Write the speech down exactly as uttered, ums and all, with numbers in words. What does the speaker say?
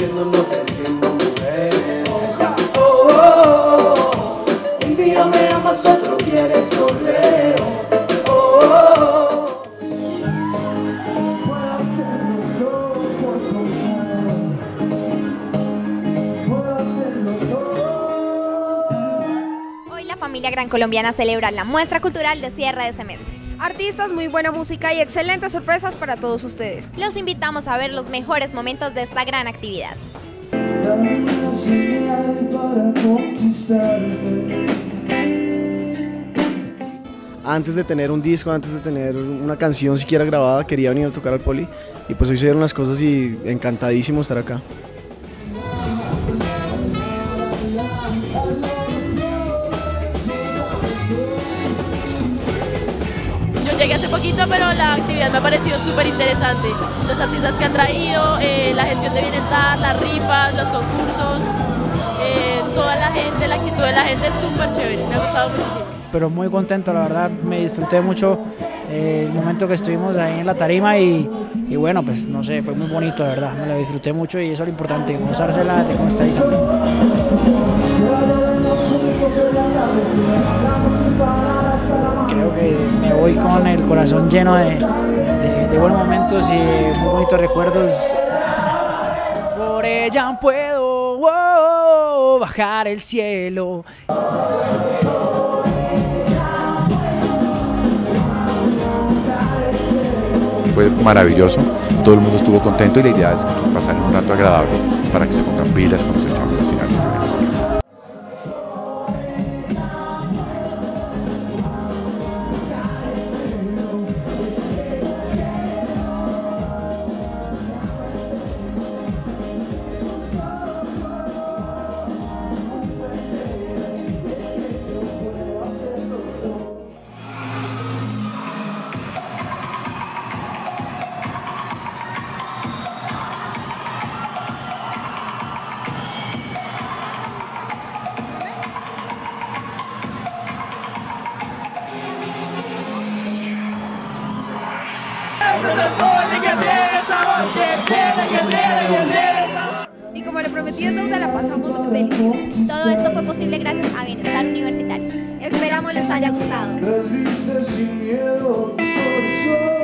entiendo, no te entiendo, mujer. Oh, oh, oh, oh. Un día me amas, otro quieres correr. Oh, oh, oh. Puedo hacerlo todo por su amor. Puedo hacerlo todo. Hoy la familia Gran Colombiana celebra la muestra cultural de cierre de semestre. Artistas, muy buena música y excelentes sorpresas para todos ustedes. Los invitamos a ver los mejores momentos de esta gran actividad. Dame una señal para conquistarte. Antes de tener un disco, antes de tener una canción siquiera grabada, quería venir a tocar al Poli y pues hoy se dieron las cosas y encantadísimo estar acá. Yo llegué hace poquito, pero la actividad me ha parecido súper interesante. Los artistas que han traído, eh, la gestión de bienestar, las rifas, los concursos, eh, toda la gente, la actitud de la gente es súper chévere, me ha gustado muchísimo. Pero muy contento, la verdad, me disfruté mucho eh, el momento que estuvimos ahí en la tarima y, y bueno, pues no sé, fue muy bonito, de verdad, me lo disfruté mucho y eso es lo importante, gozársela de cómo está ahí cantando. Creo que me voy con el corazón lleno de, de, de buenos momentos y muy bonitos recuerdos. Por ella puedo oh, bajar el cielo. Fue maravilloso, todo el mundo estuvo contento y la idea es que pasen un rato agradable para que se pongan pilas con los exámenes finales que vienen. Y como le prometí es deuda, la pasamos delicioso. Todo esto fue posible gracias a Bienestar Universitario. Esperamos les haya gustado. Las vistas sin miedo, corazón.